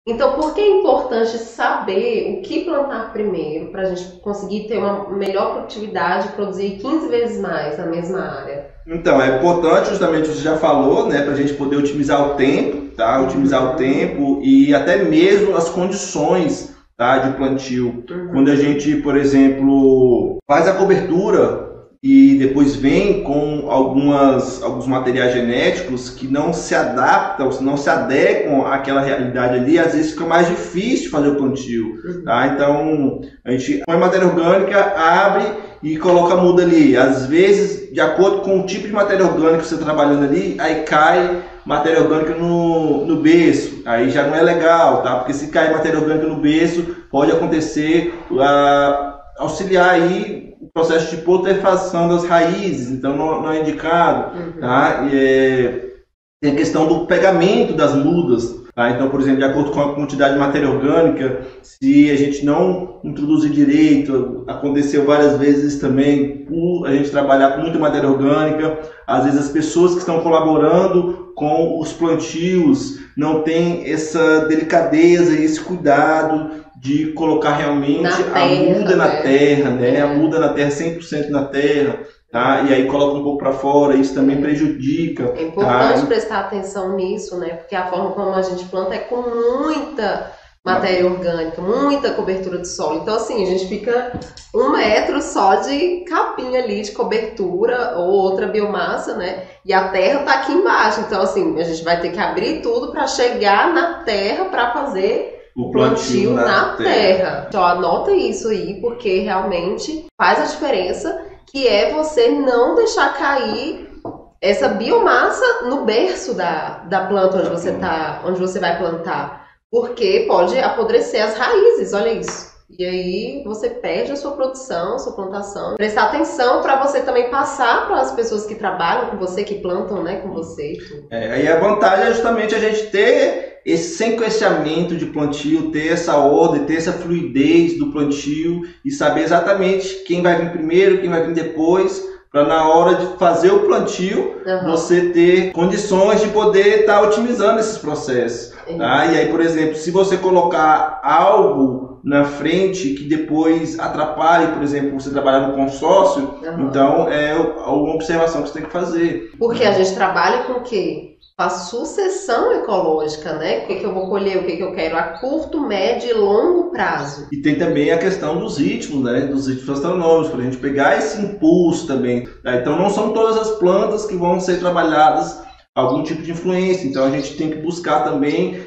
Então, por que é importante saber o que plantar primeiro para a gente conseguir ter uma melhor produtividade e produzir 15 vezes mais na mesma área? Então, é importante, justamente, você já falou, né, para a gente poder otimizar o tempo, tá? Otimizar o tempo e até mesmo as condições, tá, de plantio. Quando a gente, por exemplo, faz a cobertura e depois vem com alguns materiais genéticos que não se adaptam, não se adequam àquela realidade ali, às vezes fica mais difícil fazer o plantio, tá? Então, a gente põe matéria orgânica, abre e coloca a muda ali. Às vezes, de acordo com o tipo de matéria orgânica que você está trabalhando ali, aí cai matéria orgânica no berço. Aí já não é legal, tá? Porque se cai matéria orgânica no berço, pode acontecer auxiliar aí o processo de putrefação das raízes, então não é indicado, tá? Tem a questão do pegamento das mudas, tá? Então, por exemplo, de acordo com a quantidade de matéria orgânica, se a gente não introduzir direito, aconteceu várias vezes também, por a gente trabalhar com muita matéria orgânica, às vezes as pessoas que estão colaborando com os plantios não têm essa delicadeza e esse cuidado de colocar realmente a muda na terra, né? A muda na terra, 100% na terra, tá? E aí coloca um pouco para fora, isso também prejudica. É importante prestar atenção nisso, né? Porque a forma como a gente planta é com muita matéria orgânica, muita cobertura de solo. Então, assim, a gente fica 1 metro só de capinha ali, de cobertura ou outra biomassa, né? E a terra tá aqui embaixo. Então, assim, a gente vai ter que abrir tudo para chegar na terra para fazer o plantio na terra. Então, anota isso aí, porque realmente faz a diferença, que é você não deixar cair essa biomassa no berço da planta onde você vai plantar, porque pode apodrecer as raízes, olha isso. E aí você perde a sua produção, a sua plantação. Prestar atenção para você também passar para as pessoas que trabalham com você, que plantam, né, com você e tudo. Aí a vantagem é justamente a gente ter esse sequenciamento de plantio, ter essa ordem, ter essa fluidez do plantio e saber exatamente quem vai vir primeiro, quem vai vir depois, para na hora de fazer o plantio, você ter condições de poder estar otimizando esses processos. Tá? E aí, por exemplo, se você colocar algo na frente que depois atrapalhe, por exemplo, você trabalhar no consórcio, então é uma observação que você tem que fazer. Porque a gente trabalha com o quê? A sucessão ecológica, né? O que eu vou colher, o que eu quero a curto, médio e longo prazo. E tem também a questão dos ritmos, né? Dos ritmos astronômicos, para a gente pegar esse impulso também. Tá? Então não são todas as plantas que vão ser trabalhadas algum tipo de influência, então a gente tem que buscar também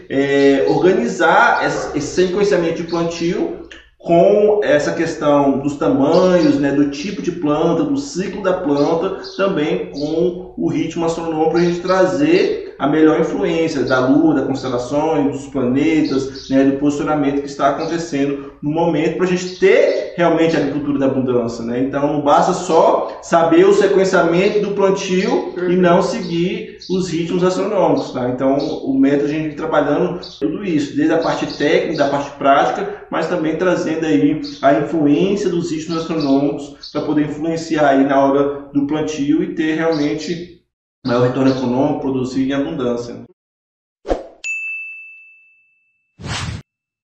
organizar esse sequenciamento de plantio com essa questão dos tamanhos, né, do tipo de planta, do ciclo da planta, também com o ritmo astronômico para a gente trazer a melhor influência da Lua, das constelações, dos planetas, né, do posicionamento que está acontecendo no momento, para a gente ter realmente a agricultura da abundância, né? Então não basta só saber o sequenciamento do plantio e não seguir os ritmos astronômicos, tá? Então o método a gente vem trabalhando tudo isso, desde a parte técnica, da parte prática, mas também trazendo aí a influência dos ritmos astronômicos para poder influenciar aí na hora do plantio e ter realmente maior retorno econômico, produzir em abundância.